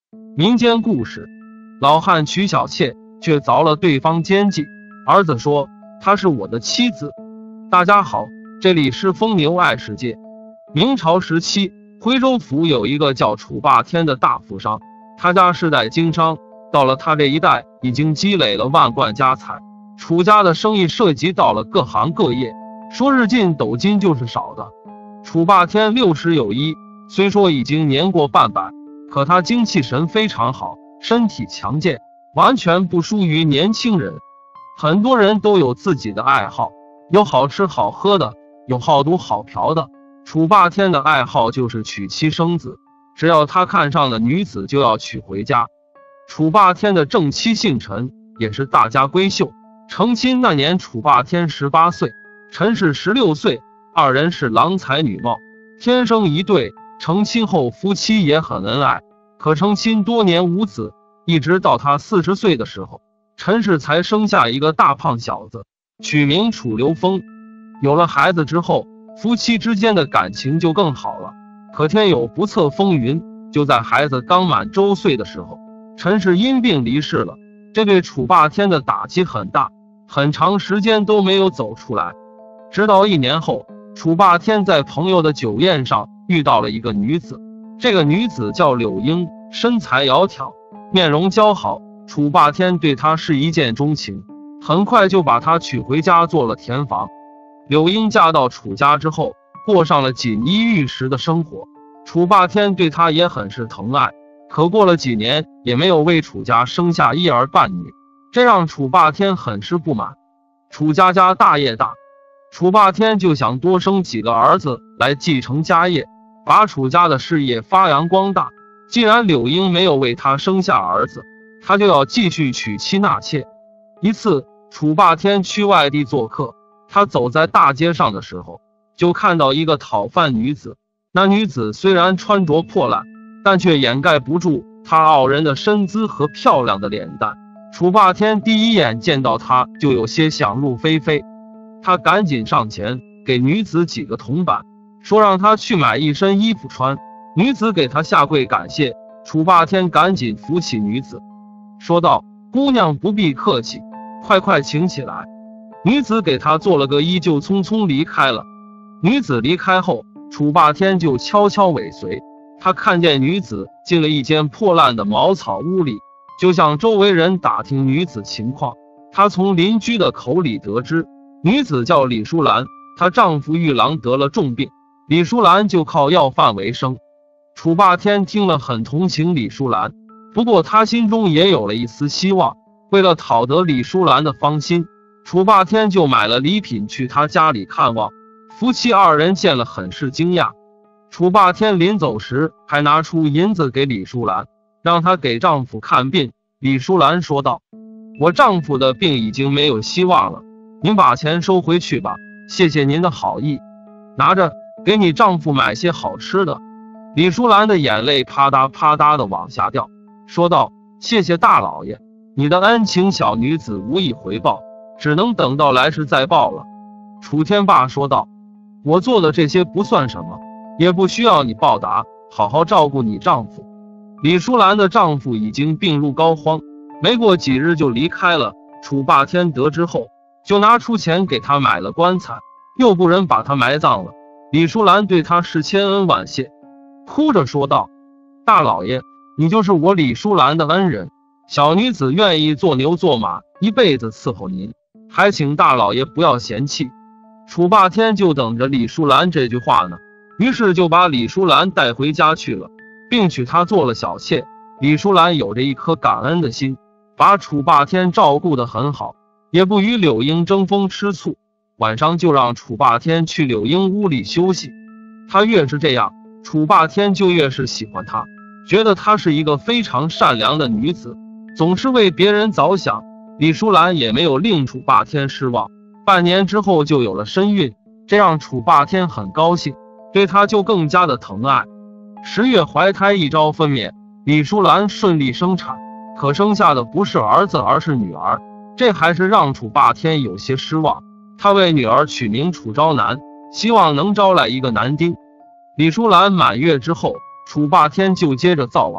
民间故事：老汉娶小妾，却凿了对方奸计。儿子说：“她是我的妻子。”大家好，这里是疯牛爱世界。明朝时期，徽州府有一个叫楚霸天的大富商，他家世代经商，到了他这一代已经积累了万贯家财。楚家的生意涉及到了各行各业，说日进斗金就是少的。楚霸天60有一，虽说已经年过半百，可他精气神非常好，身体强健，完全不输于年轻人。很多人都有自己的爱好，有好吃好喝的，有好赌好嫖的。楚霸天的爱好就是娶妻生子，只要他看上的女子就要娶回家。楚霸天的正妻姓陈，也是大家闺秀。成亲那年，楚霸天18岁，陈氏16岁，二人是郎才女貌，天生一对。成亲后夫妻也很恩爱，可成亲多年无子，一直到他40岁的时候，陈氏才生下一个大胖小子，取名楚留风。有了孩子之后，夫妻之间的感情就更好了。可天有不测风云，就在孩子刚满周岁的时候，陈氏因病离世了。这对楚霸天的打击很大，很长时间都没有走出来。直到1年后，楚霸天在朋友的酒宴上遇到了一个女子，这个女子叫柳英，身材窈窕，面容姣好。楚霸天对她是一见钟情，很快就把她娶回家做了填房。柳英嫁到楚家之后，过上了锦衣玉食的生活，楚霸天对她也很是疼爱。可过了几年，也没有为楚家生下一儿半女，这让楚霸天很是不满。楚家大业大，楚霸天就想多生几个儿子来继承家业，把楚家的事业发扬光大。既然柳英没有为他生下儿子，他就要继续娶妻纳妾。一次，楚霸天去外地做客，他走在大街上的时候，就看到一个讨饭女子。那女子虽然穿着破烂，但却掩盖不住她傲人的身姿和漂亮的脸蛋。楚霸天第一眼见到她就有些想入非非，他赶紧上前给女子几个铜板，说让她去买一身衣服穿。女子给他下跪感谢，楚霸天赶紧扶起女子，说道：“姑娘不必客气，快请起来。”女子给他做了个揖，就匆匆离开了。女子离开后，楚霸天就悄悄尾随。他看见女子进了一间破烂的茅草屋里，就向周围人打听女子情况。他从邻居的口里得知，女子叫李淑兰，她丈夫玉郎得了重病，李淑兰就靠要饭为生。楚霸天听了很同情李淑兰，不过他心中也有了一丝希望。为了讨得李淑兰的芳心，楚霸天就买了礼品去她家里看望。夫妻二人见了很是惊讶。楚霸天临走时还拿出银子给李淑兰，让她给丈夫看病。李淑兰说道：“我丈夫的病已经没有希望了，您把钱收回去吧，谢谢您的好意。拿着，给你丈夫买些好吃的。”李淑兰的眼泪啪嗒啪嗒的往下掉，说道：“谢谢大老爷，你的恩情小女子无以回报，只能等到来世再报了。”楚天霸说道：“我做的这些不算什么，也不需要你报答，好好照顾你丈夫。”李淑兰的丈夫已经病入膏肓，没过几日就离开了。楚霸天得知后，就拿出钱给他买了棺材，又不忍把他埋葬了。李淑兰对他是千恩万谢，哭着说道：“大老爷，你就是我李淑兰的恩人，小女子愿意做牛做马，一辈子伺候您，还请大老爷不要嫌弃。”楚霸天就等着李淑兰这句话呢，于是就把李淑兰带回家去了，并娶她做了小妾。李淑兰有着一颗感恩的心，把楚霸天照顾得很好，也不与柳英争风吃醋。晚上就让楚霸天去柳英屋里休息。他越是这样，楚霸天就越是喜欢她，觉得她是一个非常善良的女子，总是为别人着想。李淑兰也没有令楚霸天失望，半年之后就有了身孕，这让楚霸天很高兴，对她就更加的疼爱。10月怀胎一朝分娩，李淑兰顺利生产，可生下的不是儿子而是女儿，这还是让楚霸天有些失望。他为女儿取名楚昭南，希望能招来一个男丁。李淑兰满月之后，楚霸天就接着造娃，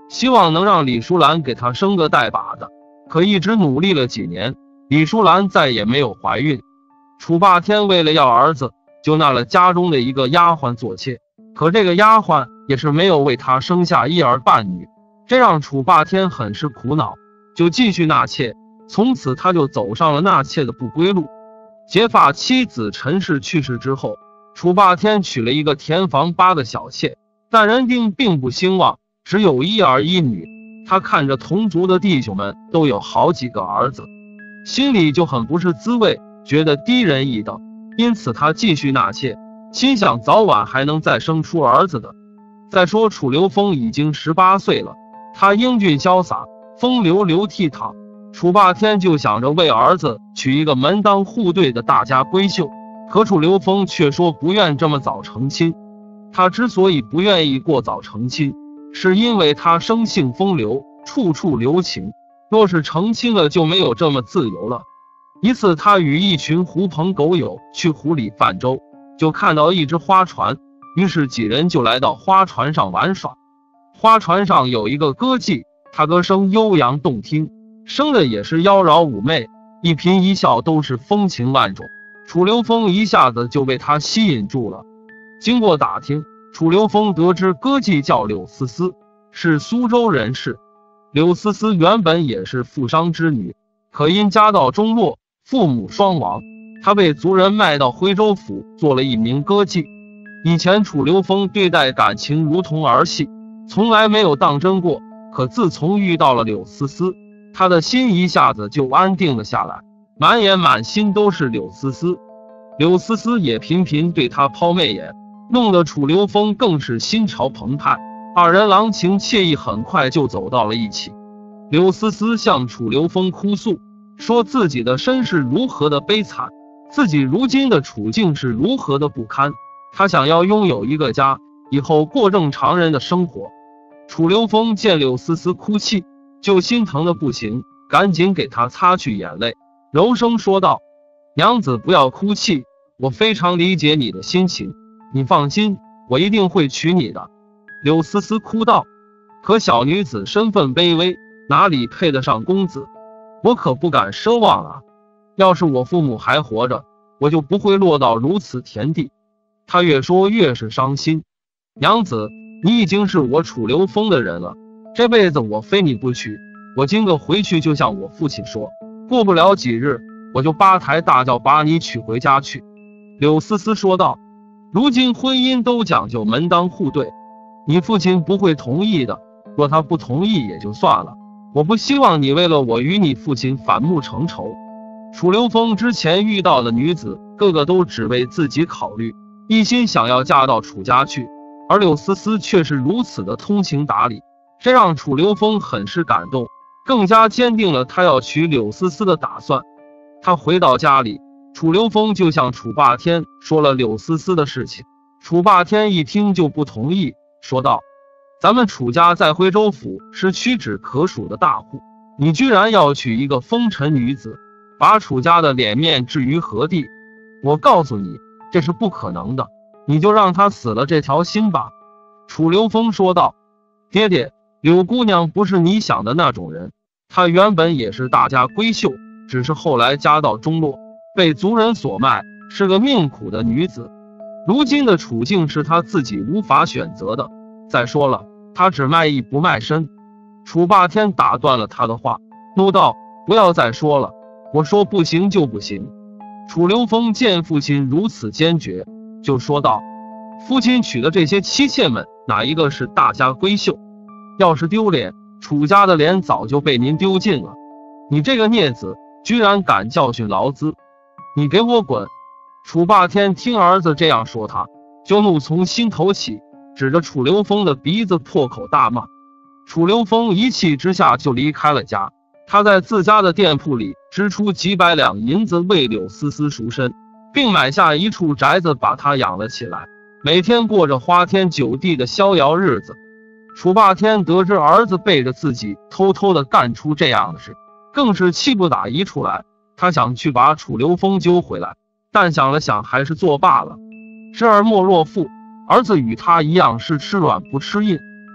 希望能让李淑兰给他生个带把的。可一直努力了几年，李淑兰再也没有怀孕。楚霸天为了要儿子，就纳了家中的一个丫鬟做妾，可这个丫鬟也是没有为他生下一儿半女，这让楚霸天很是苦恼，就继续纳妾。从此他就走上了纳妾的不归路。结发妻子陈氏去世之后，楚霸天娶了一个田房8的小妾，但人丁并不兴旺，只有一儿一女。他看着同族的弟兄们都有好几个儿子，心里就很不是滋味，觉得低人一等，因此他继续纳妾，心想早晚还能再生出儿子的。再说楚留风已经18岁了，他英俊潇洒，风流倜傥，楚霸天就想着为儿子娶一个门当户对的大家闺秀，可楚留风却说不愿这么早成亲。他之所以不愿意过早成亲，是因为他生性风流，处处留情，若是成亲了就没有这么自由了。一次他与一群狐朋狗友去湖里泛舟，就看到一只花船，于是几人就来到花船上玩耍。花船上有一个歌妓，她歌声悠扬动听，生的也是妖娆妩媚，一颦一笑都是风情万种。楚留风一下子就被她吸引住了。经过打听，楚留风得知歌妓叫柳思思，是苏州人士。柳思思原本也是富商之女，可因家道中落，父母双亡，她被族人卖到徽州府做了一名歌妓。以前楚留风对待感情如同儿戏，从来没有当真过，可自从遇到了柳思思，他的心一下子就安定了下来，满眼满心都是柳思思。柳思思也频频对他抛媚眼，弄得楚留风更是心潮澎湃，二人郎情惬意，很快就走到了一起。柳思思向楚留风哭诉，说自己的身世如何的悲惨，自己如今的处境是如何的不堪，他想要拥有一个家，以后过正常人的生活。楚留风见柳思思哭泣，就心疼的不行，赶紧给她擦去眼泪，柔声说道：娘子不要哭泣，我非常理解你的心情，你放心，我一定会娶你的。柳思思哭道：可小女子身份卑微，哪里配得上公子，我可不敢奢望啊，要是我父母还活着，我就不会落到如此田地。他越说越是伤心，娘子，你已经是我楚留风的人了，这辈子我非你不娶，我今个回去就向我父亲说，过不了几日，我就8抬大轿把你娶回家去。柳思思说道：如今婚姻都讲究门当户对，你父亲不会同意的，若他不同意也就算了，我不希望你为了我与你父亲反目成仇。楚留风之前遇到的女子个个都只为自己考虑，一心想要嫁到楚家去，而柳思思却是如此的通情达理，这让楚留风很是感动，更加坚定了他要娶柳思思的打算。他回到家里，楚留风就向楚霸天说了柳思思的事情。楚霸天一听就不同意，说道：咱们楚家在徽州府是屈指可数的大户，你居然要娶一个风尘女子，把楚家的脸面置于何地？我告诉你，这是不可能的，你就让她死了这条心吧。楚留风说道：爹爹，柳姑娘不是你想的那种人，她原本也是大家闺秀，只是后来家道中落，被族人所卖，是个命苦的女子，如今的处境是她自己无法选择的。再说了，她只卖艺不卖身。楚霸天打断了他的话，怒道：不要再说了，我说不行就不行。楚留风见父亲如此坚决，就说道：父亲娶的这些妻妾们，哪一个是大家闺秀？要是丢脸，楚家的脸早就被您丢尽了。你这个孽子，居然敢教训劳资，你给我滚！楚霸天听儿子这样说他，就怒从心头起，指着楚留风的鼻子破口大骂。楚留风一气之下就离开了家，他在自家的店铺里支出几百两银子为柳思思赎身，并买下一处宅子把她养了起来，每天过着花天酒地的逍遥日子。楚霸天得知儿子背着自己偷偷地干出这样的事，更是气不打一处来。他想去把楚留风揪回来，但想了想还是作罢了。知儿莫若父，儿子与他一样是吃软不吃硬，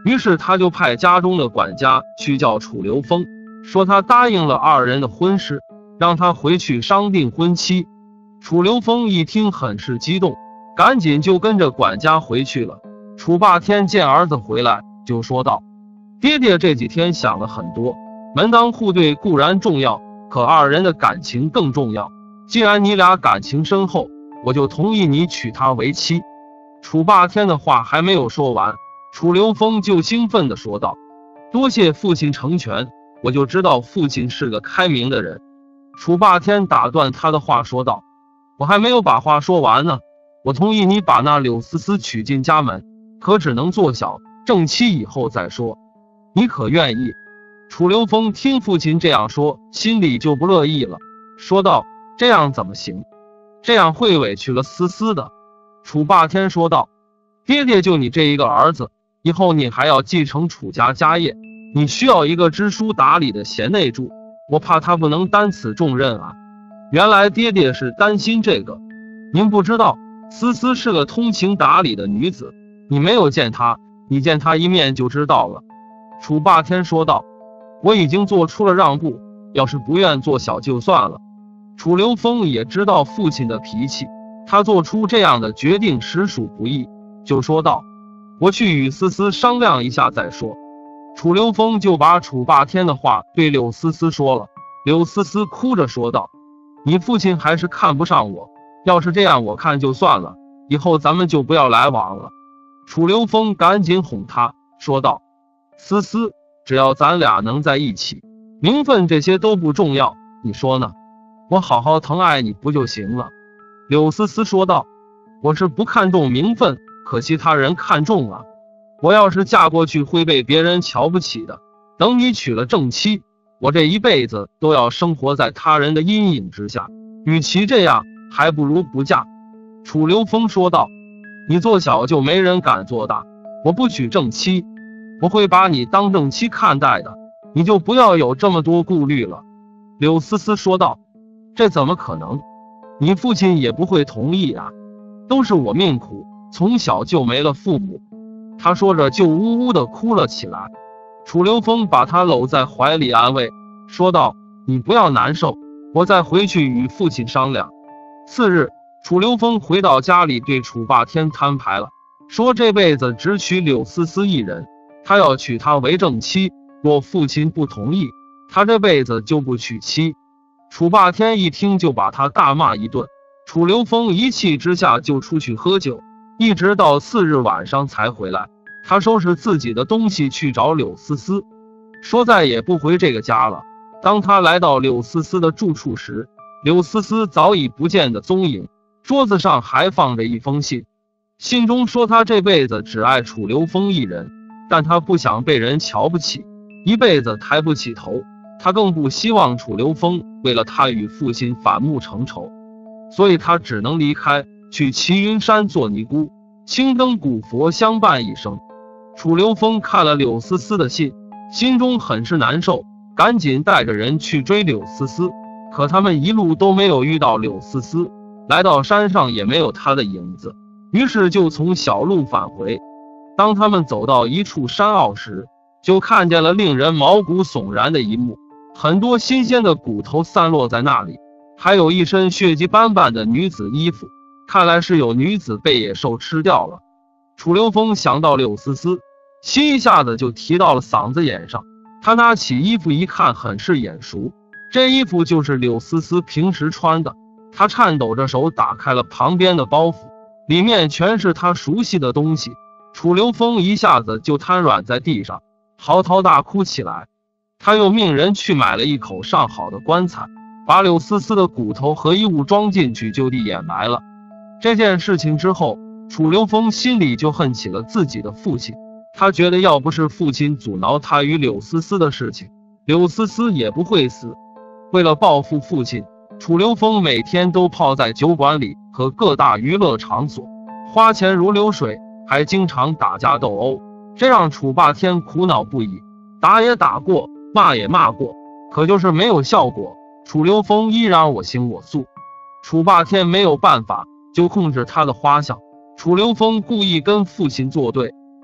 于是他就派家中的管家去叫楚留风，说他答应了二人的婚事，让他回去商定婚期。楚留风一听很是激动，赶紧就跟着管家回去了。楚霸天见儿子回来，就说道：爹爹这几天想了很多，门当户对固然重要，可二人的感情更重要。既然你俩感情深厚，我就同意你娶她为妻。楚霸天的话还没有说完，楚留风就兴奋地说道：多谢父亲成全，我就知道父亲是个开明的人。楚霸天打断他的话说道：我还没有把话说完呢，我同意你把那柳思思娶进家门，可只能做小，正妻以后再说，你可愿意？楚留风听父亲这样说，心里就不乐意了，说道：这样怎么行？这样会委屈了思思的。楚霸天说道：爹爹就你这一个儿子，以后你还要继承楚家家业，你需要一个知书达理的贤内助，我怕他不能担此重任啊。原来爹爹是担心这个，您不知道，思思是个通情达理的女子，你没有见她，你见她一面就知道了。楚霸天说道：我已经做出了让步，要是不愿做小就算了。楚留风也知道父亲的脾气，他做出这样的决定实属不易，就说道：我去与思思商量一下再说。楚留风就把楚霸天的话对柳思思说了。柳思思哭着说道：你父亲还是看不上我，要是这样我看就算了，以后咱们就不要来往了。楚留风赶紧哄他说道：思思，只要咱俩能在一起，名分这些都不重要，你说呢？我好好疼爱你不就行了？柳思思说道：我是不看重名分，可其他人看重啊，我要是嫁过去会被别人瞧不起的，等你娶了正妻，我这一辈子都要生活在他人的阴影之下，与其这样，还不如不嫁。楚留风说道：你做小就没人敢做大，我不娶正妻，我会把你当正妻看待的，你就不要有这么多顾虑了。柳思思说道：这怎么可能？你父亲也不会同意啊，都是我命苦，从小就没了父母。他说着就呜呜地哭了起来。楚留风把他搂在怀里安慰，说道：你不要难受，我再回去与父亲商量。次日，楚留风回到家里对楚霸天摊牌了，说这辈子只娶柳思思一人，他要娶她为正妻，若父亲不同意，他这辈子就不娶妻。楚霸天一听就把他大骂一顿，楚留风一气之下就出去喝酒，一直到次日晚上才回来。他收拾自己的东西去找柳思思，说再也不回这个家了。当他来到柳思思的住处时，柳思思早已不见的踪影，桌子上还放着一封信，信中说他这辈子只爱楚留风一人，但他不想被人瞧不起，一辈子抬不起头，他更不希望楚留风为了他与父亲反目成仇，所以他只能离开，去齐云山做尼姑，青灯古佛相伴一生。楚留风看了柳思思的信，心中很是难受，赶紧带着人去追柳思思，可他们一路都没有遇到柳思思，来到山上也没有她的影子，于是就从小路返回。当他们走到一处山坳时，就看见了令人毛骨悚然的一幕，很多新鲜的骨头散落在那里，还有一身血迹斑斑的女子衣服，看来是有女子被野兽吃掉了。楚留风想到柳思思，心一下子就提到了嗓子眼上，他拿起衣服一看，很是眼熟，这衣服就是柳思思平时穿的。他颤抖着手打开了旁边的包袱，里面全是他熟悉的东西。楚留风一下子就瘫软在地上，嚎啕大哭起来。他又命人去买了一口上好的棺材，把柳思思的骨头和衣物装进去，就地掩埋了。这件事情之后，楚留风心里就恨起了自己的父亲。他觉得要不是父亲阻挠他与柳思思的事情，柳思思也不会死。为了报复父亲，楚留风每天都泡在酒馆里和各大娱乐场所，花钱如流水，还经常打架斗殴，这让楚霸天苦恼不已。打也打过，骂也骂过，可就是没有效果，楚留风依然我行我素。楚霸天没有办法，就控制他的花相。楚留风故意跟父亲作对，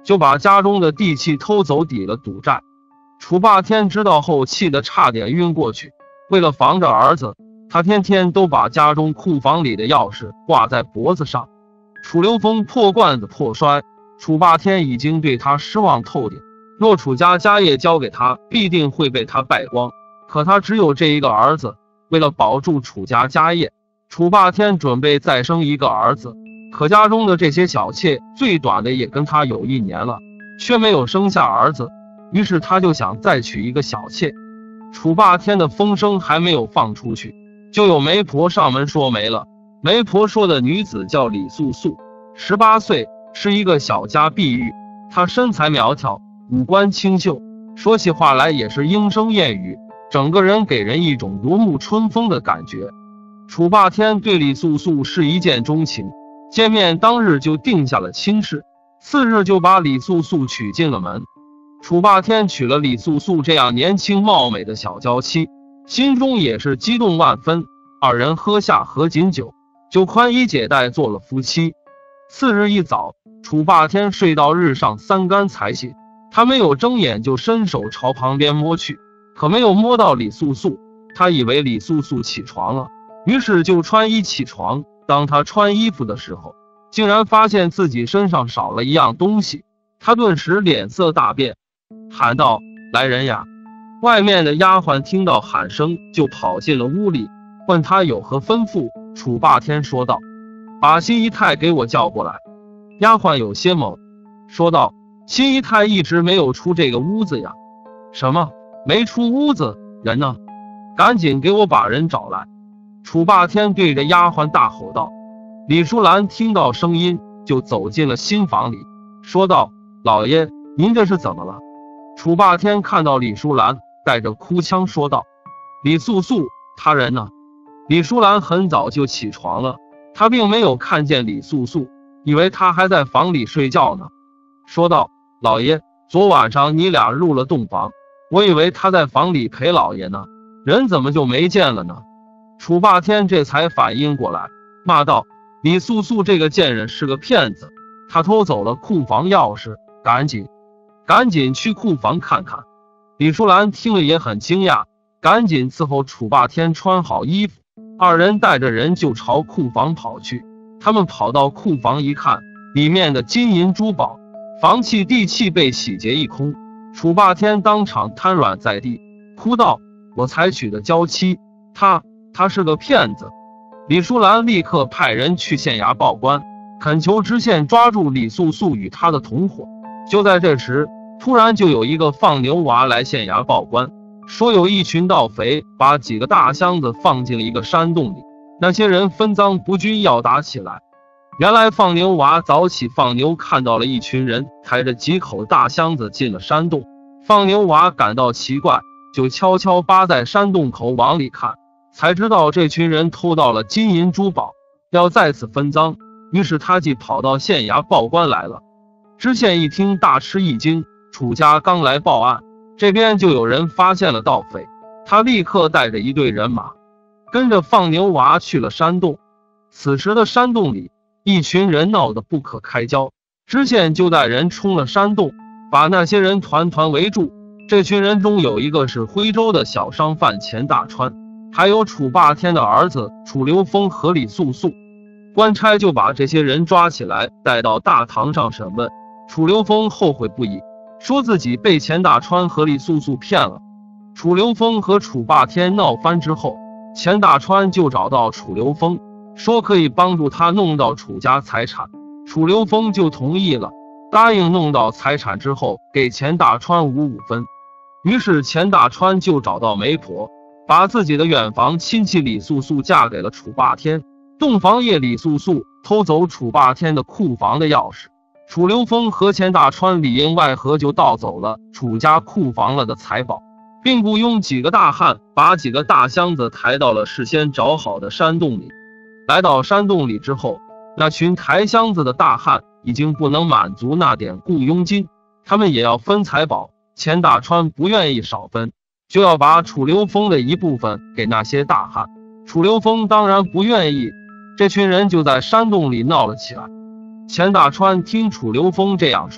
就把家中的地契偷走抵了赌债。楚霸天知道后，气得差点晕过去。为了防着儿子，他天天都把家中库房里的钥匙挂在脖子上。楚留风破罐子破摔，楚霸天已经对他失望透顶。若楚家家业交给他，必定会被他败光。可他只有这一个儿子，为了保住楚家家业，楚霸天准备再生一个儿子。可家中的这些小妾，最短的也跟他有1年了，却没有生下儿子。于是他就想再娶一个小妾。楚霸天的风声还没有放出去，就有媒婆上门说没了。媒婆说的女子叫李素素，18岁，是一个小家碧玉。她身材苗条，五官清秀，说起话来也是莺声燕语，整个人给人一种如沐春风的感觉。楚霸天对李素素是一见钟情，见面当日就定下了亲事，次日就把李素素娶进了门。楚霸天娶了李素素这样年轻貌美的小娇妻，心中也是激动万分。二人喝下合卺酒，就宽衣解带做了夫妻。次日一早，楚霸天睡到日上3竿才醒，他没有睁眼就伸手朝旁边摸去，可没有摸到李素素。他以为李素素起床了，于是就穿衣起床。当他穿衣服的时候，竟然发现自己身上少了一样东西，他顿时脸色大变，喊道：“来人呀！”外面的丫鬟听到喊声，就跑进了屋里，问他有何吩咐。楚霸天说道：“把新姨太给我叫过来。”丫鬟有些懵，说道：“新姨太一直没有出这个屋子呀。”“什么？没出屋子？人呢？赶紧给我把人找来！”楚霸天对着丫鬟大吼道。李淑兰听到声音，就走进了新房里，说道：“老爷，您这是怎么了？”楚霸天看到李淑兰，带着哭腔说道：“李素素，他人呢？”李淑兰很早就起床了，她并没有看见李素素，以为她还在房里睡觉呢，说道：“老爷，昨晚上你俩入了洞房，我以为他在房里陪老爷呢，人怎么就没见了呢？”楚霸天这才反应过来，骂道：“李素素这个贱人是个骗子，他偷走了库房钥匙，赶紧去库房看看。”李淑兰听了也很惊讶，赶紧伺候楚霸天穿好衣服，二人带着人就朝库房跑去。他们跑到库房一看，里面的金银珠宝、房契地契被洗劫一空。楚霸天当场瘫软在地，哭道：“我才娶的娇妻，他是个骗子！”李淑兰立刻派人去县衙报官，恳求知县抓住李素素与他的同伙。就在这时，突然就有一个放牛娃来县衙报官，说有一群盗匪把几个大箱子放进了一个山洞里，那些人分赃不均，要打起来。原来放牛娃早起放牛，看到了一群人抬着几口大箱子进了山洞。放牛娃感到奇怪，就悄悄扒在山洞口往里看，才知道这群人偷到了金银珠宝，要再次分赃。于是他即跑到县衙报官来了。知县一听大吃一惊，楚家刚来报案，这边就有人发现了盗匪，他立刻带着一队人马，跟着放牛娃去了山洞。此时的山洞里，一群人闹得不可开交，知县就带人冲了山洞，把那些人团团围住。这群人中有一个是徽州的小商贩钱大川，还有楚霸天的儿子楚留风和李素素。官差就把这些人抓起来，带到大堂上审问。楚留风后悔不已，说自己被钱大川和李素素骗了。楚留风和楚霸天闹翻之后，钱大川就找到楚留风，说可以帮助他弄到楚家财产。楚留风就同意了，答应弄到财产之后给钱大川55分。于是钱大川就找到媒婆，把自己的远房亲戚李素素嫁给了楚霸天。洞房夜，李素素偷走楚霸天的库房的钥匙，楚留风和钱大川里应外合，就盗走了楚家库房了的财宝，并雇佣几个大汉把几个大箱子抬到了事先找好的山洞里。来到山洞里之后，那群抬箱子的大汉已经不能满足那点雇佣金，他们也要分财宝。钱大川不愿意少分，就要把楚留风的一部分给那些大汉。楚留风当然不愿意，这群人就在山洞里闹了起来。钱大川听楚留风这样说，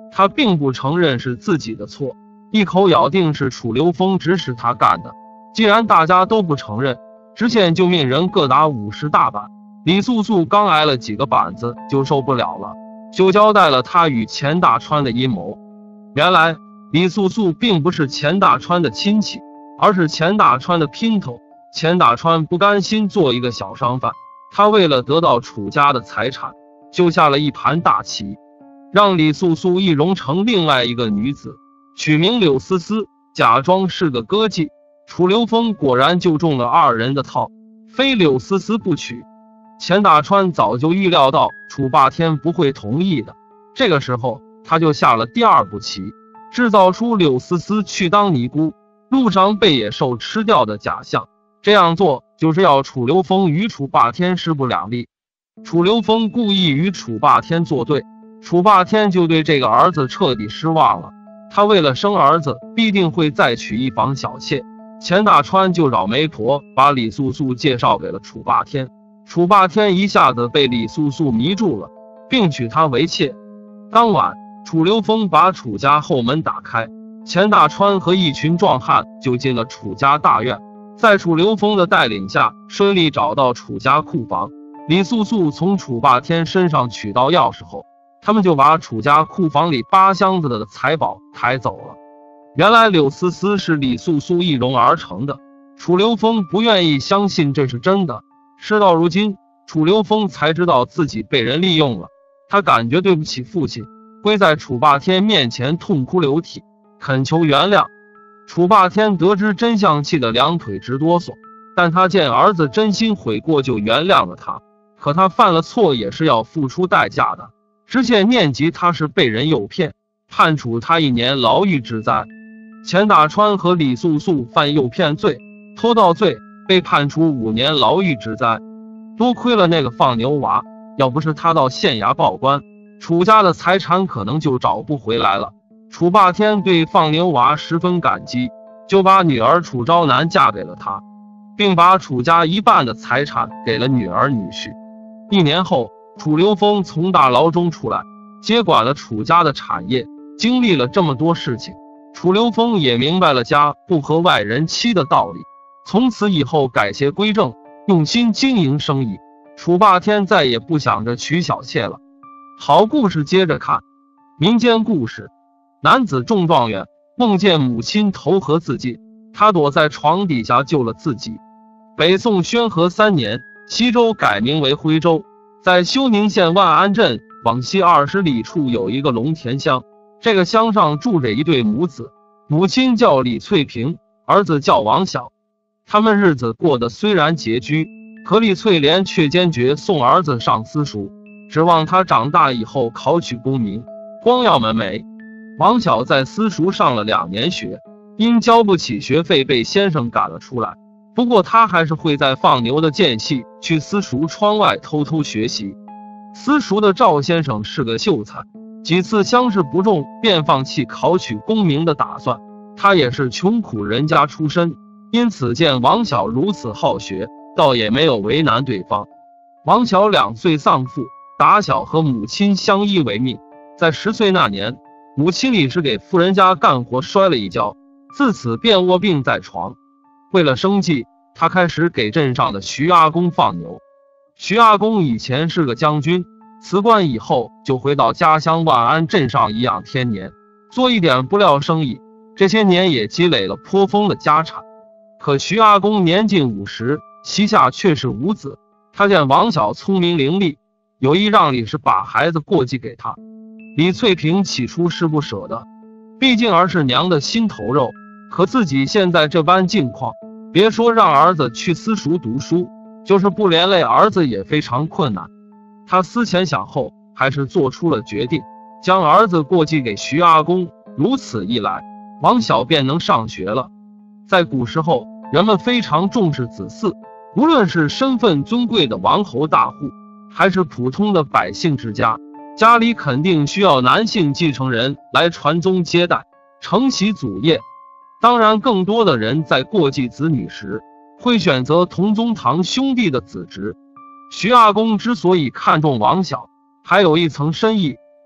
他并不承认是自己的错，一口咬定是楚留风指使他干的。既然大家都不承认，知县就命人各打50大板。李素素刚挨了几个板子就受不了了，就交代了他与钱大川的阴谋。原来李素素并不是钱大川的亲戚，而是钱大川的姘头。钱大川不甘心做一个小商贩，他为了得到楚家的财产，就下了一盘大棋，让李素素易容成另外一个女子，取名柳思思，假装是个歌妓。楚留风果然就中了2人的套，非柳思思不娶。钱大川早就预料到楚霸天不会同意的，这个时候他就下了第2步棋，制造出柳思思去当尼姑，路上被野兽吃掉的假象。这样做就是要楚留风与楚霸天势不两立。楚留风故意与楚霸天作对，楚霸天就对这个儿子彻底失望了。他为了生儿子，必定会再娶一房小妾。钱大川就找媒婆把李素素介绍给了楚霸天。楚霸天一下子被李素素迷住了，并娶她为妾。当晚，楚留风把楚家后门打开，钱大川和一群壮汉就进了楚家大院。在楚留风的带领下，顺利找到楚家库房。李素素从楚霸天身上取到钥匙后，他们就把楚家库房里8箱子的财宝抬走了。原来柳思思是李素素易容而成的，楚留风不愿意相信这是真的。事到如今，楚留风才知道自己被人利用了，他感觉对不起父亲，跪在楚霸天面前痛哭流涕，恳求原谅。楚霸天得知真相，气得2腿直哆嗦，但他见儿子真心悔过，就原谅了他。可他犯了错也是要付出代价的，知县念及他是被人诱骗，判处他1年牢狱之灾。钱大川和李素素犯诱骗罪、偷盗罪，被判处5年牢狱之灾。多亏了那个放牛娃，要不是他到县衙报官，楚家的财产可能就找不回来了。楚霸天对放牛娃十分感激，就把女儿楚昭南嫁给了他，并把楚家1半的财产给了女儿女婿。1年后，楚留风从大牢中出来，接管了楚家的产业。经历了这么多事情，楚留风也明白了家不和外人妻的道理，从此以后改邪归正，用心经营生意。楚霸天再也不想着娶小妾了。好故事接着看。民间故事：男子中状元，梦见母亲投河自尽，他躲在床底下救了自己。北宋宣和3年，西州改名为徽州，在休宁县万安镇往西20里处有一个龙田乡。这个乡上住着一对母子，母亲叫李翠萍，儿子叫王晓。他们日子过得虽然拮据，可李翠莲却坚决送儿子上私塾，指望他长大以后考取功名，光耀门楣。王晓在私塾上了2年学，因交不起学费被先生赶了出来。不过他还是会在放牛的间隙去私塾窗外偷偷学习。私塾的赵先生是个秀才，几次乡试不中，便放弃考取功名的打算。他也是穷苦人家出身，因此见王晓如此好学，倒也没有为难对方。王晓2岁丧父，打小和母亲相依为命。在10岁那年，母亲李氏给富人家干活摔了一跤，自此便卧病在床。为了生计，他开始给镇上的徐阿公放牛。徐阿公以前是个将军，辞官以后就回到家乡万安镇上颐养天年，做一点布料生意。这些年也积累了颇丰的家产。可徐阿公年近50，膝下却是无子。他见王晓聪明伶俐，有意让李氏把孩子过继给他。李翠萍起初是不舍的，毕竟儿是娘的心头肉，可自己现在这般境况，别说让儿子去私塾读书，就是不连累儿子也非常困难。他思前想后，还是做出了决定，将儿子过继给徐阿公。如此一来，王晓便能上学了。在古时候，人们非常重视子嗣，无论是身份尊贵的王侯大户，还是普通的百姓之家，家里肯定需要男性继承人来传宗接代，承袭祖业。当然，更多的人在过继子女时，会选择同宗堂兄弟的子侄。徐阿公之所以看重王晓，还有一层深意。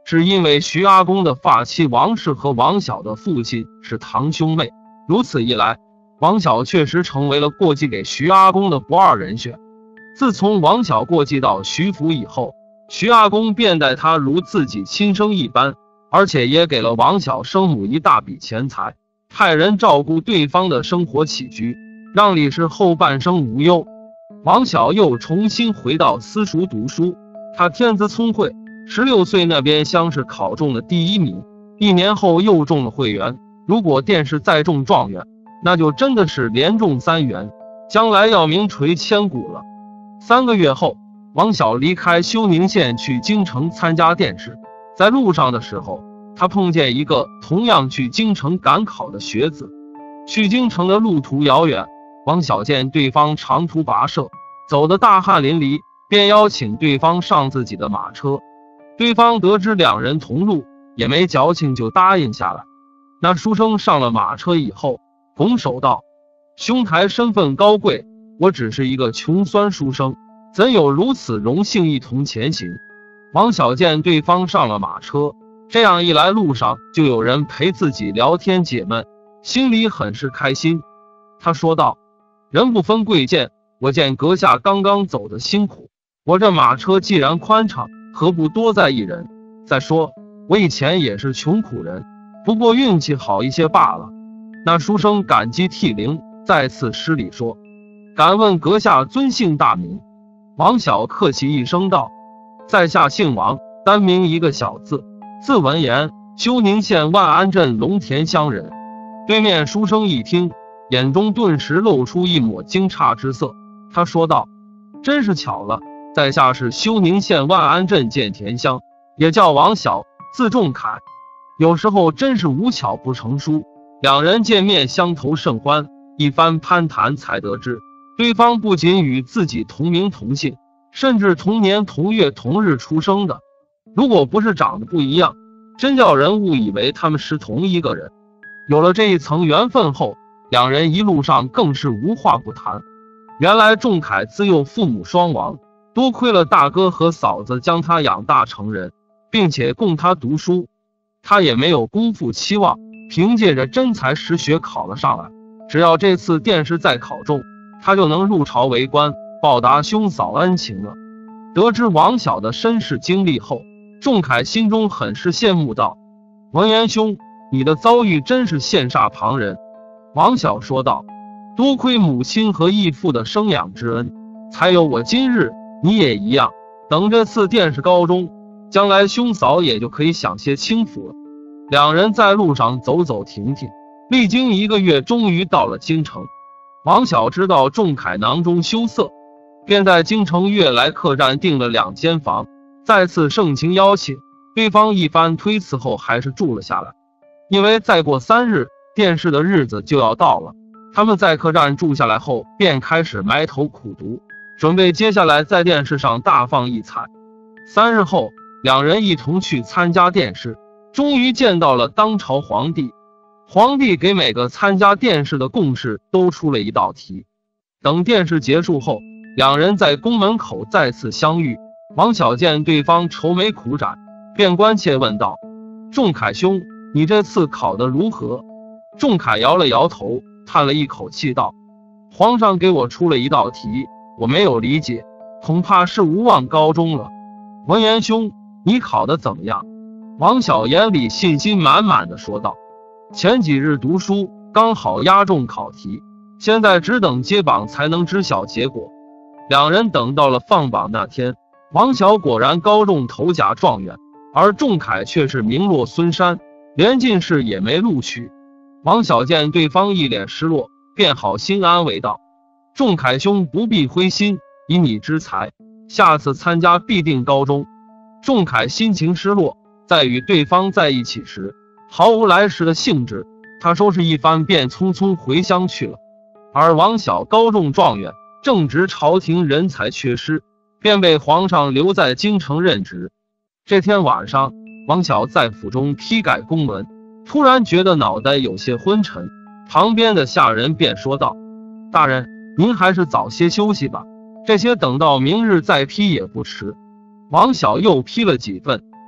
是因为徐阿公的发妻王氏和王晓的父亲是堂兄妹，如此一来，王晓确实成为了过继给徐阿公的不二人选。自从王晓过继到徐府以后，徐阿公便待他如自己亲生一般，而且也给了王晓生母一大笔钱财，派人照顾对方的生活起居，让李氏后半生无忧。王晓又重新回到私塾读书，他天资聪慧，16岁那边乡试考中了第1名，1年后又中了会员，如果殿试再中状元，那就真的是连中3元，将来要名垂千古了。3个月后，王晓离开休宁县去京城参加殿试，在路上的时候，他碰见一个同样去京城赶考的学子。去京城的路途遥远，王晓见对方长途跋涉，走得大汗淋漓，便邀请对方上自己的马车。对方得知两人同路，也没矫情，就答应下来。那书生上了马车以后，拱手道：“兄台身份高贵，我只是一个穷酸书生，怎有如此荣幸一同前行？”王晓见对方上了马车，这样一来，路上就有人陪自己聊天解闷，心里很是开心。他说道：“人不分贵贱，我见阁下刚刚走得辛苦，我这马车既然宽敞，何不多载一人？再说我以前也是穷苦人，不过运气好一些罢了。”那书生感激涕零，再次施礼说：“敢问阁下尊姓大名？”王晓客气一声道：“在下姓王，单名一个小字，字文言，休宁县万安镇龙田乡人。”对面书生一听，眼中顿时露出一抹惊诧之色。他说道：“真是巧了，在下是休宁县万安镇建田乡，也叫王晓，字仲凯。有时候真是无巧不成书。”两人见面相投甚欢，一番攀谈才得知，对方不仅与自己同名同姓，甚至同年同月同日出生的。如果不是长得不一样，真叫人误以为他们是同一个人。有了这一层缘分后，两人一路上更是无话不谈。原来仲凯自幼父母双亡，多亏了大哥和嫂子将他养大成人，并且供他读书，他也没有辜负期望，凭借着真才实学考了上来。只要这次殿试再考中，他就能入朝为官，报答兄嫂恩情了。得知王晓的身世经历后，仲凯心中很是羡慕道：“文言兄，你的遭遇真是羡煞旁人。”王晓说道：“多亏母亲和义父的生养之恩，才有我今日，你也一样。等这次殿试高中，将来兄嫂也就可以享些清福了。”两人在路上走走停停，历经1个月，终于到了京城。王晓知道仲凯囊中羞涩，便在京城悦来客栈订了2间房，再次盛情邀请。对方一番推辞后，还是住了下来。因为再过3日，殿试的日子就要到了，他们在客栈住下来后，便开始埋头苦读，准备接下来在殿试上大放异彩。3日后，两人一同去参加殿试，终于见到了当朝皇帝。皇帝给每个参加殿试的贡士都出了一道题。等殿试结束后，两人在宫门口再次相遇。王晓见对方愁眉苦展，便关切问道：“仲凯兄，你这次考得如何？”仲凯摇了摇头，叹了一口气道：“皇上给我出了一道题，我没有理解，恐怕是无望高中了。文言兄，你考得怎么样？”王晓眼里信心满满的说道：“前几日读书，刚好押中考题，现在只等揭榜才能知晓结果。”两人等到了放榜那天，王晓果然高中头甲状元，而仲凯却是名落孙山，连进士也没录取。王晓见对方一脸失落，便好心安慰道：“仲凯兄不必灰心，以你之才，下次参加必定高中。”仲凯心情失落，在与对方在一起时，毫无来时的兴致，他收拾一番便匆匆回乡去了。而王晓高中状元，正值朝廷人才缺失，便被皇上留在京城任职。这天晚上，王晓在府中批改公文，突然觉得脑袋有些昏沉，旁边的下人便说道：“大人，您还是早些休息吧，这些等到明日再批也不迟。”王晓又批了几份，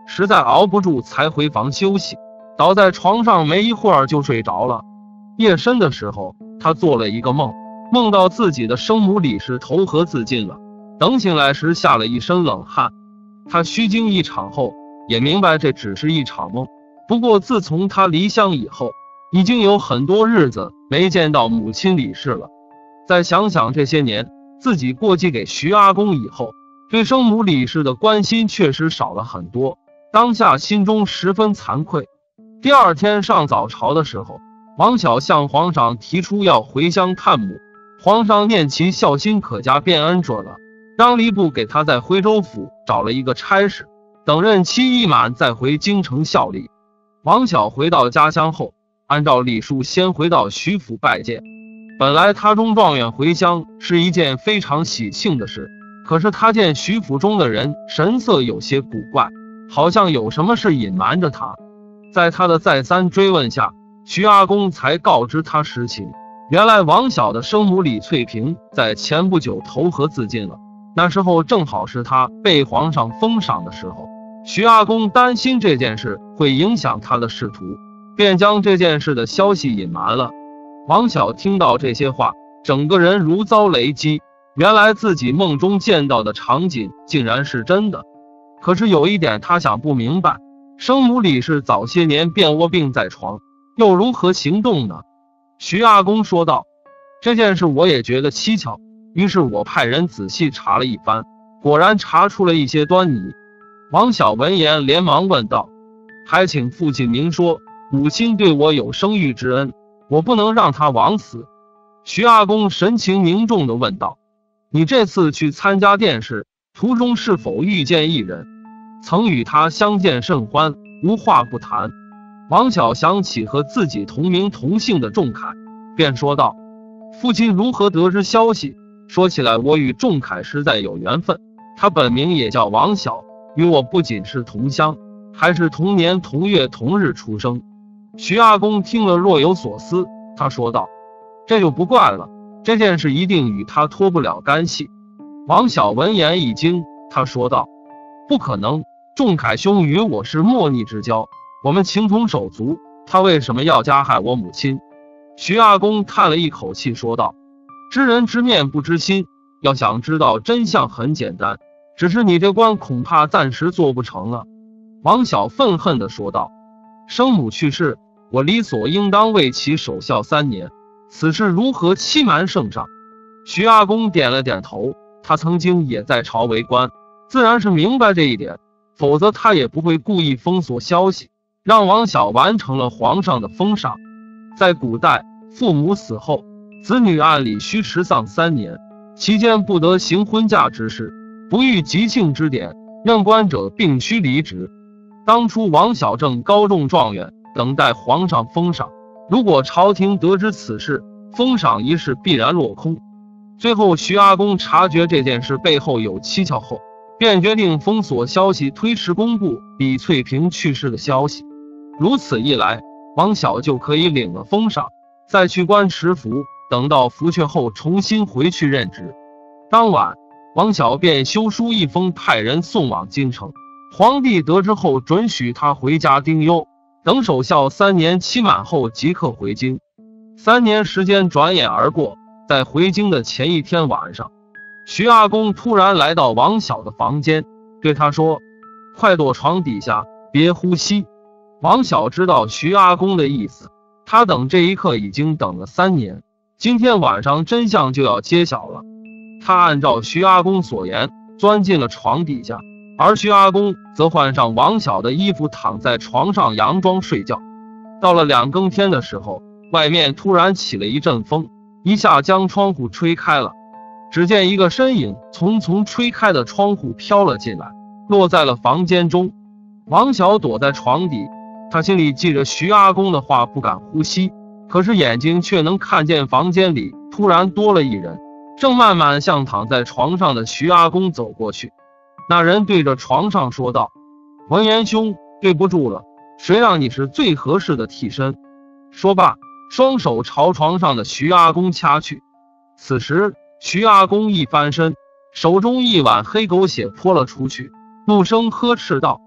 实在熬不住，才回房休息。倒在床上没一会儿就睡着了。夜深的时候，他做了一个梦，梦到自己的生母李氏投河自尽了。等醒来时，吓了一身冷汗。他虚惊一场后，也明白这只是一场梦。不过自从他离乡以后，已经有很多日子没见到母亲李氏了。再想想这些年自己过继给徐阿公以后，对生母李氏的关心确实少了很多，当下心中十分惭愧。第二天上早朝的时候，王晓向皇上提出要回乡探母，皇上念其孝心可嘉，便恩准了，让吏部给他在徽州府找了一个差事，等任期一满再回京城效力。王晓回到家乡后，按照礼数先回到徐府拜见。本来他中状元回乡是一件非常喜庆的事，可是他见徐府中的人神色有些古怪，好像有什么事隐瞒着他。在他的再三追问下，徐阿公才告知他实情。原来王晓的生母李翠萍在前不久投河自尽了，那时候正好是他被皇上封赏的时候。徐阿公担心这件事会影响他的仕途，便将这件事的消息隐瞒了。王晓听到这些话，整个人如遭雷击，原来自己梦中见到的场景竟然是真的。可是有一点他想不明白，生母李氏早些年便卧病在床，又如何行动呢？徐阿公说道，这件事我也觉得蹊跷，于是我派人仔细查了一番，果然查出了一些端倪。王晓闻言连忙问道，还请父亲明说，母亲对我有生育之恩，我不能让她枉死。徐阿公神情凝重地问道，你这次去参加殿试，途中是否遇见一人，曾与他相见甚欢，无话不谈？王晓想起和自己同名同姓的仲恺，便说道，父亲如何得知消息？说起来我与仲恺实在有缘分，他本名也叫王晓，与我不仅是同乡，还是同年同月同日出生。徐阿公听了若有所思，他说道，这就不怪了，这件事一定与他脱不了干系。王晓闻言一惊，他说道，不可能，仲恺兄与我是莫逆之交，我们情同手足，他为什么要加害我母亲？徐阿公叹了一口气说道，知人知面不知心，要想知道真相很简单，只是你这官恐怕暂时做不成了。王晓愤恨地说道，生母去世，我理所应当为其守孝3年，此事如何欺瞒圣上？徐阿公点了点头，他曾经也在朝为官，自然是明白这一点，否则他也不会故意封锁消息，让王晓完成了皇上的封赏。在古代，父母死后，子女按理需持丧3年，期间不得行婚嫁之事，不遇吉庆之典，任官者并须离职。当初王晓正高中状元，等待皇上封赏，如果朝廷得知此事，封赏一事必然落空。最后徐阿公察觉这件事背后有蹊跷后，便决定封锁消息，推迟公布李翠萍去世的消息。如此一来，王晓就可以领了封赏，再去官持符，等到服阙后重新回去任职。当晚，王晓便修书一封，派人送往京城。皇帝得知后，准许他回家丁忧，等守孝3年期满后即刻回京。3年时间转眼而过，在回京的前一天晚上，徐阿公突然来到王晓的房间，对他说，快躲床底下，别呼吸。王晓知道徐阿公的意思，他等这一刻已经等了3年，今天晚上真相就要揭晓了。他按照徐阿公所言，钻进了床底下，而徐阿公则换上王晓的衣服，躺在床上佯装睡觉。到了2更天的时候，外面突然起了一阵风，一下将窗户吹开了。只见一个身影从吹开的窗户飘了进来，落在了房间中。王晓躲在床底，他心里记着徐阿公的话，不敢呼吸，可是眼睛却能看见房间里突然多了一人，正慢慢向躺在床上的徐阿公走过去。那人对着床上说道，文言兄，对不住了，谁让你是最合适的替身？说罢，双手朝床上的徐阿公掐去。此时徐阿公一翻身，手中一碗黑狗血泼了出去，怒声呵斥道，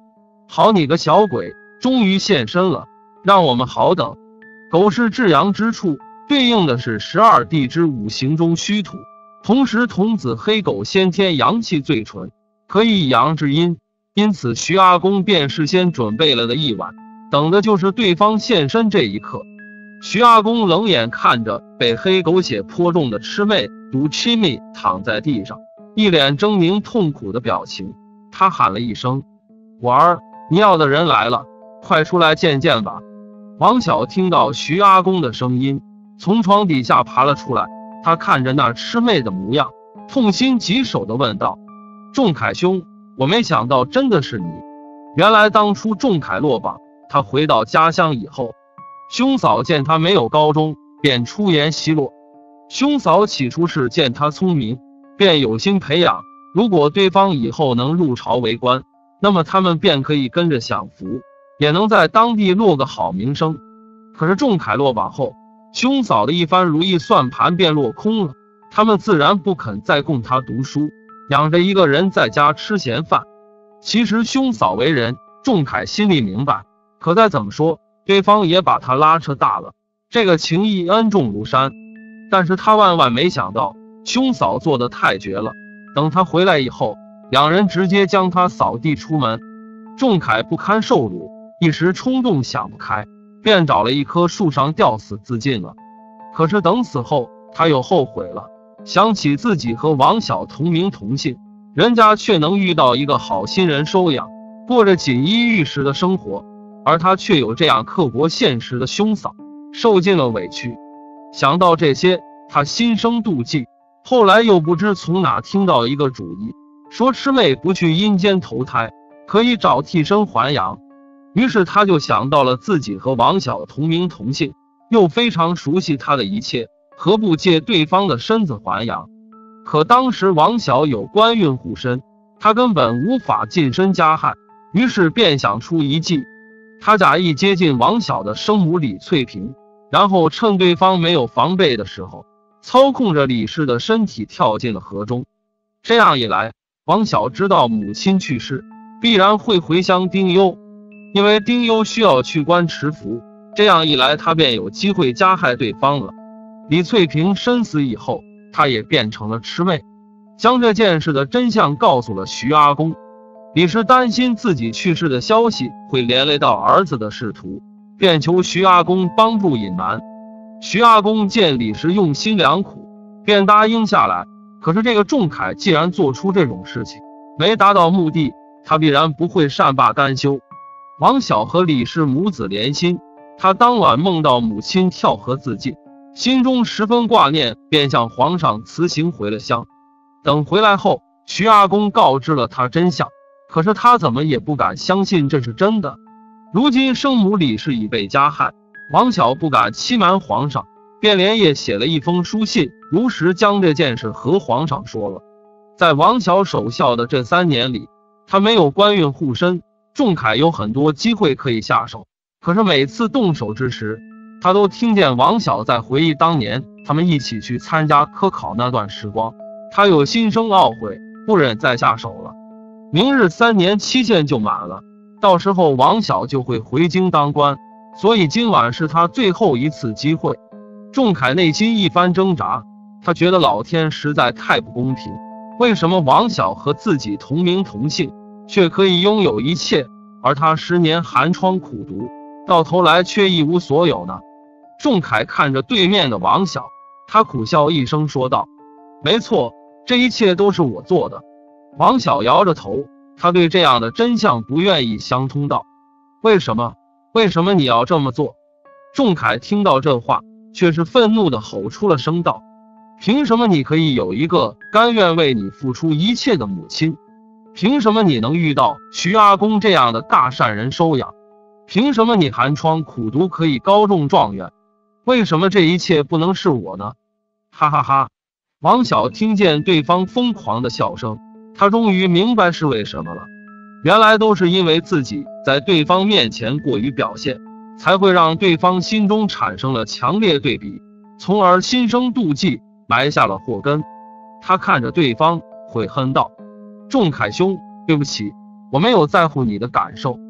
好你个小鬼，终于现身了，让我们好等。狗是至阳之处，对应的是12地支五行中虚土，同时童子黑狗先天阳气最纯，可以以阳制阴，因此徐阿公便事先准备了的一晚，等的就是对方现身这一刻。徐阿公冷眼看着被黑狗血泼中的魑魅毒魑魅躺在地上，一脸狰狞痛苦的表情。他喊了一声：“婉儿，你要的人来了，快出来见见吧。”王晓听到徐阿公的声音，从床底下爬了出来。他看着那魑魅的模样，痛心疾首地问道：“仲凯兄，我没想到真的是你。原来当初仲凯落榜，他回到家乡以后，兄嫂见他没有高中，便出言奚落。兄嫂起初是见他聪明，便有心培养，如果对方以后能入朝为官，那么他们便可以跟着享福，也能在当地落个好名声。可是仲凯落榜后，兄嫂的一番如意算盘便落空了，他们自然不肯再供他读书，养着一个人在家吃闲饭。其实兄嫂为人，仲凯心里明白，可再怎么说，对方也把他拉扯大了，这个情谊恩重如山。但是他万万没想到，兄嫂做得太绝了。等他回来以后，两人直接将他扫地出门。仲凯不堪受辱，一时冲动想不开，便找了一棵树上吊死自尽了。可是等死后，他又后悔了，想起自己和王晓同名同姓，人家却能遇到一个好心人收养，过着锦衣玉食的生活，而他却有这样刻薄现实的兄嫂，受尽了委屈。想到这些，他心生妒忌。后来又不知从哪听到一个主意，说魑魅不去阴间投胎，可以找替身还阳。于是他就想到了自己和王晓同名同姓，又非常熟悉他的一切，何不借对方的身子还阳？可当时王晓有官运护身，他根本无法近身加害，于是便想出一计。他假意接近王晓的生母李翠萍，然后趁对方没有防备的时候，操控着李氏的身体跳进了河中。这样一来，王晓知道母亲去世，必然会回乡丁忧，因为丁忧需要去官持福，这样一来他便有机会加害对方了。李翠萍身死以后，他也变成了魑魅，将这件事的真相告诉了徐阿公。李氏担心自己去世的消息会连累到儿子的仕途，便求徐阿公帮助隐瞒。徐阿公见李氏用心良苦，便答应下来。可是这个仲凯既然做出这种事情，没达到目的，他必然不会善罢甘休。王晓和李氏母子连心，他当晚梦到母亲跳河自尽，心中十分挂念，便向皇上辞行回了乡。等回来后，徐阿公告知了他真相，可是他怎么也不敢相信这是真的。如今生母李氏已被加害，王晓不敢欺瞒皇上，便连夜写了一封书信，如实将这件事和皇上说了。在王晓守孝的这3年里，他没有官运护身，仲凯有很多机会可以下手，可是每次动手之时，他都听见王晓在回忆当年他们一起去参加科考那段时光，他有心生懊悔，不忍再下手了。明日3年期限就满了，到时候王晓就会回京当官，所以今晚是他最后一次机会。仲凯内心一番挣扎，他觉得老天实在太不公平，为什么王晓和自己同名同姓，却可以拥有一切，而他10年寒窗苦读，到头来却一无所有呢？仲凯看着对面的王晓，他苦笑一声说道：“没错，这一切都是我做的。”王晓摇着头，他对这样的真相不愿意相通道：“为什么？为什么你要这么做？”仲凯听到这话，却是愤怒地吼出了声道：“凭什么你可以有一个甘愿为你付出一切的母亲？凭什么你能遇到徐阿公这样的大善人收养？凭什么你寒窗苦读可以高中状元？为什么这一切不能是我呢？”哈哈哈！王晓听见对方疯狂的笑声，他终于明白是为什么了。原来都是因为自己在对方面前过于表现，才会让对方心中产生了强烈对比，从而心生妒忌，埋下了祸根。他看着对方，悔恨道：“仲凯兄，对不起，我没有在乎你的感受，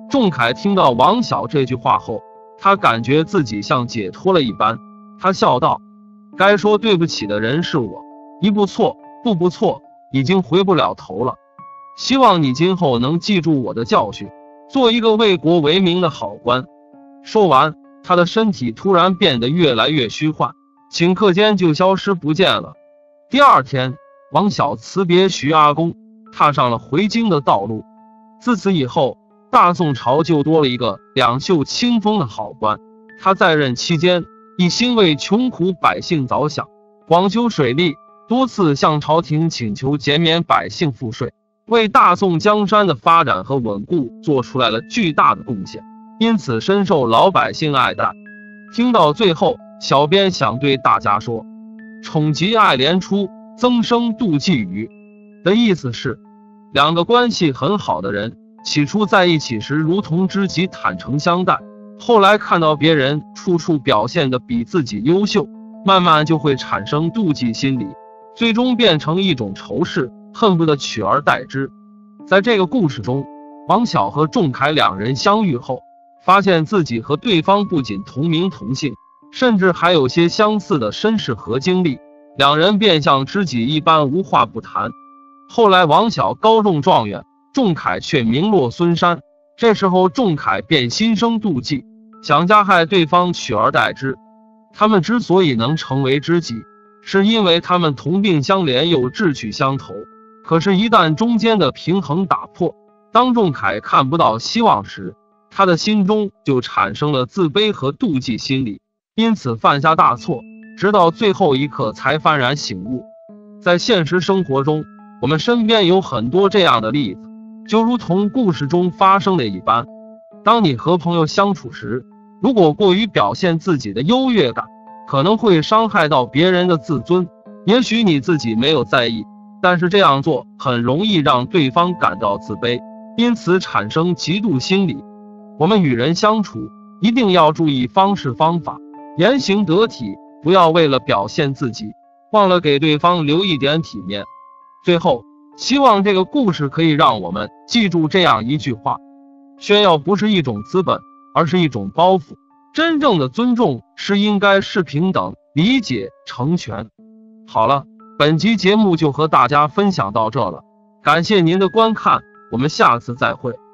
仲恺听到王晓这句话后，他感觉自己像解脱了一般，他笑道：该说对不起的人是我，一步错，步步错，已经回不了头了。希望你今后能记住我的教训，做一个为国为民的好官。说完，他的身体突然变得越来越虚幻，顷刻间就消失不见了。第二天，王晓辞别徐阿公，踏上了回京的道路。自此以后，大宋朝就多了一个两袖清风的好官。他在任期间，一心为穷苦百姓着想，广修水利，多次向朝廷请求减免百姓赋税，为大宋江山的发展和稳固做出来了巨大的贡献，因此深受老百姓爱戴。听到最后，小编想对大家说，宠极爱怜出，增生妒忌余的意思是，两个关系很好的人，起初在一起时如同知己，坦诚相待，后来看到别人处处表现得比自己优秀，慢慢就会产生妒忌心理，最终变成一种仇视，恨不得取而代之。在这个故事中，王晓和仲恺两人相遇后，发现自己和对方不仅同名同姓，甚至还有些相似的身世和经历，两人便像知己一般无话不谈。后来王晓高中状元，仲恺却名落孙山，这时候仲恺便心生妒忌，想加害对方，取而代之。他们之所以能成为知己，是因为他们同病相怜，又志趣相投。可是，一旦中间的平衡打破，当仲恺看不到希望时，他的心中就产生了自卑和妒忌心理，因此犯下大错，直到最后一刻才幡然醒悟。在现实生活中，我们身边有很多这样的例子，就如同故事中发生的一般。当你和朋友相处时，如果过于表现自己的优越感，可能会伤害到别人的自尊。也许你自己没有在意，但是这样做很容易让对方感到自卑，因此产生嫉妒心理。我们与人相处一定要注意方式方法，言行得体，不要为了表现自己，忘了给对方留一点体面。最后，希望这个故事可以让我们记住这样一句话：炫耀不是一种资本，而是一种包袱。真正的尊重是应该是平等、理解、成全。好了，本集节目就和大家分享到这了，感谢您的观看，我们下次再会。